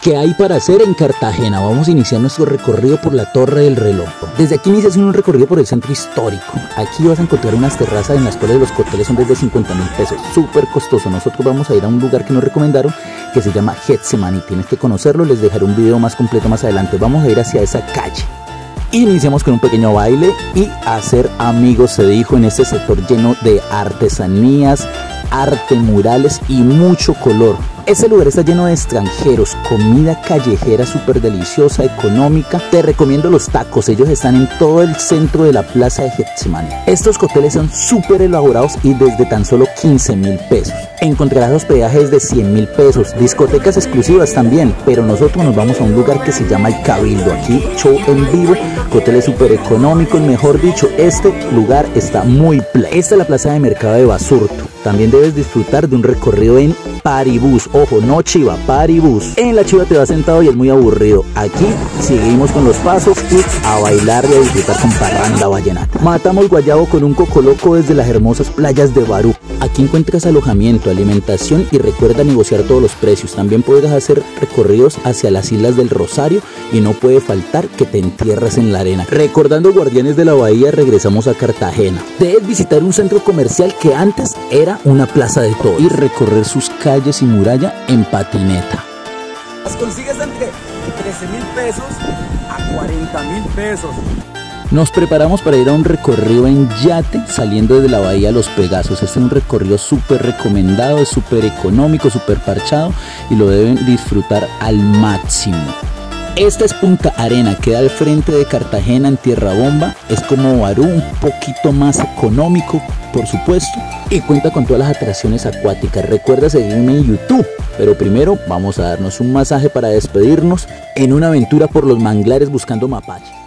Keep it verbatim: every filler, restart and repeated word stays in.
¿Qué hay para hacer en Cartagena? Vamos a iniciar nuestro recorrido por la Torre del Reloj. Desde aquí inicias un recorrido por el centro histórico. Aquí vas a encontrar unas terrazas en las cuales los cócteles son desde cincuenta mil pesos, súper costoso. Nosotros vamos a ir a un lugar que nos recomendaron que se llama Getsemaní. Tienes que conocerlo, les dejaré un video más completo más adelante. Vamos a ir hacia esa calle. Iniciamos con un pequeño baile y hacer amigos, se dijo, en este sector lleno de artesanías, arte, murales y mucho color. Este lugar está lleno de extranjeros, comida callejera súper deliciosa, económica. Te recomiendo los tacos, ellos están en todo el centro de la plaza de Getsemaní. Estos cócteles son súper elaborados y desde tan solo quince mil pesos. Encontrarás hospedajes de cien mil pesos, discotecas exclusivas también, pero nosotros nos vamos a un lugar que se llama El Cabildo. Aquí show en vivo, cócteles súper económicos, mejor dicho, este lugar está muy play. Esta es la plaza de mercado de Basurto. También debes disfrutar de un recorrido en paribús. Ojo, no chiva, paribús. En la chiva te vas sentado y es muy aburrido. Aquí seguimos con los pasos y a bailar y a disfrutar con parranda vallenata. Matamos guayabo con un cocoloco desde las hermosas playas de Barú. Aquí encuentras alojamiento, alimentación y recuerda negociar todos los precios. También podrás hacer recorridos hacia las Islas del Rosario y no puede faltar que te entierres en la arena. Recordando Guardianes de la Bahía, regresamos a Cartagena. Debes visitar un centro comercial que antes era una plaza de todo y recorrer sus calles y muralla en patineta. Las consigues entre trece mil pesos a cuarenta mil pesos. Nos preparamos para ir a un recorrido en yate saliendo desde la bahía Los Pegasos. Este es un recorrido súper recomendado, es súper económico, súper parchado y lo deben disfrutar al máximo. Esta es Punta Arena, queda al frente de Cartagena en Tierra Bomba. Es como Barú, un poquito más económico, por supuesto, y cuenta con todas las atracciones acuáticas. Recuerda seguirme en YouTube, pero primero vamos a darnos un masaje para despedirnos en una aventura por los manglares buscando mapache.